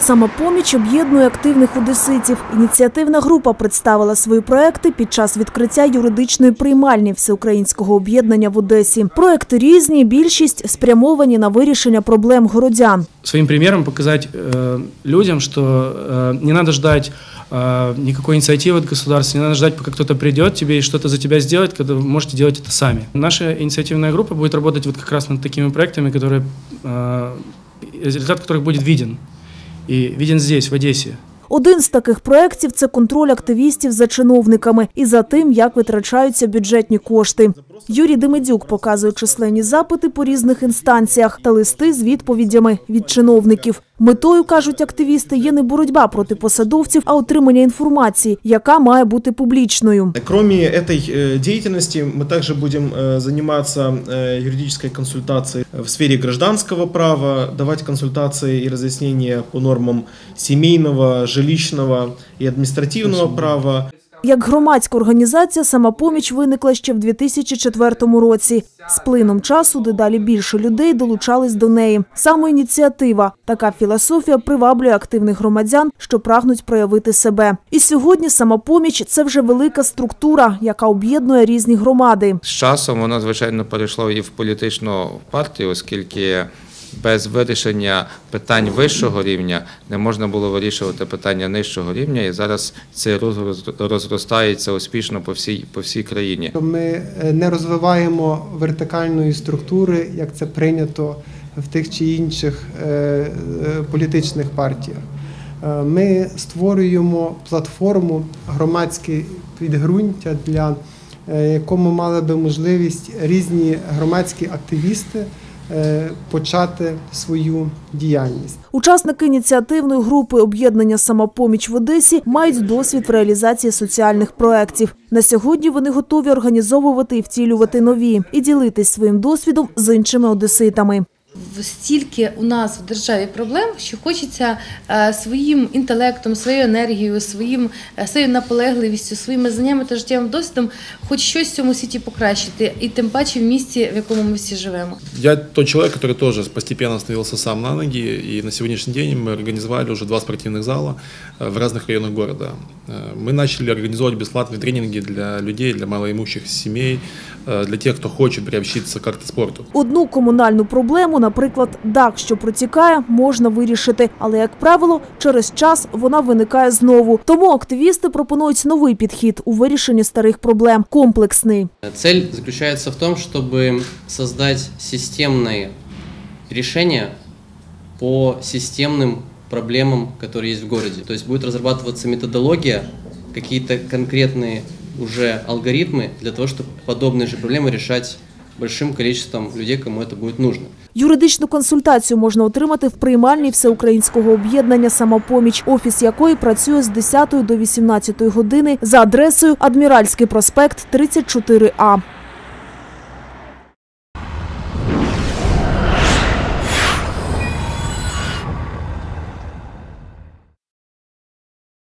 «Самопоміч» об'єднує активних одеситів. Ініціативна група представила свої проекти під час відкриття юридичної приймальні Всеукраїнського об'єднання в Одесі. Проекти різні, більшість спрямовані на вирішення проблем городян. Своим примером показать людям, что не надо ждать никакой инициативы от государства, не надо ждать, пока кто-то придет тебе и что-то за тебя сделает, когда вы можете делать это сами. Наша инициативная группа будет работать вот как раз над такими проектами, результат которых будет виден. И виден здесь, в Одесі. Один з таких проєктів – це контроль активістів за чиновниками і за тим, як витрачаються бюджетні кошти. Юрій Демидюк показує численні запити по різних інстанціях та листи з відповідями від чиновників. Метою, кажуть активісти, є не боротьба проти посадовців, а отримання інформації, яка має бути публічною. Кроме этой деятельности, мы также будем заниматься юридической консультацией в сфере гражданского права, давать консультации и разъяснения по нормам семейного, жилищного и административного права. Як громадська організація «Самопоміч» виникла ще в 2004 році. З плином часу дедалі більше людей долучались до неї. Самоініціатива – така філософія приваблює активних громадян, що прагнуть проявити себе. І сьогодні «Самопоміч» – це вже велика структура, яка об'єднує різні громади. З часом воно, звичайно, перейшло і в політичну партію, оскільки без вирішення питань вищого рівня не можна було вирішувати питання нижчого рівня, і зараз це розростається успішно по всій країні. Ми не розвиваємо вертикальної структури, як це прийнято в тих чи інших політичних партіях. Ми створюємо платформу, громадське підґрунтя, для якому мали би можливість різні громадські активісти почати свою діяльність. Учасники ініціативної групи об'єднання «Самопоміч» в Одесі мають досвід в реалізації соціальних проєктів. На сьогодні вони готові організовувати і втілювати нові і ділитись своїм досвідом з іншими одеситами. Стільки у нас в державі проблем, що хочеться своїм інтелектом, своєю енергією, своєю наполегливістю, своїми знаннями та життєвим досвідом хоч щось в цьому світі покращити, і тим паче в місті, в якому ми всі живемо. Я тот человек, который тоже постепенно становился сам на ноги, и на сегодняшний день мы организовали уже 2 спортивных зала в разных районах города. Мы начали организовывать бесплатные тренинги для людей, для малоимущих семей, для тех, кто хочет приобщиться как-то к спорту. Одну комунальну проблему, наприклад, дах, що протікає, можна вирішити. Але, як правило, через час вона виникає знову. Тому активісти пропонують новий підхід у вирішенні старих проблем – комплексний. Цель заключается в том, чтобы создать системные решения по системным проблемам, которые есть в городе. То есть будет разрабатываться методология, какие-то конкретные уже алгоритмы для того, чтобы подобные же проблемы решать большим количеством людей, кому это будет нужно. Юридичну консультацію можна отримати в приймальні Всеукраїнського об'єднання «Самопоміч», офіс якої працює з 10 до 18 години за адресою Адміральський проспект, 34А.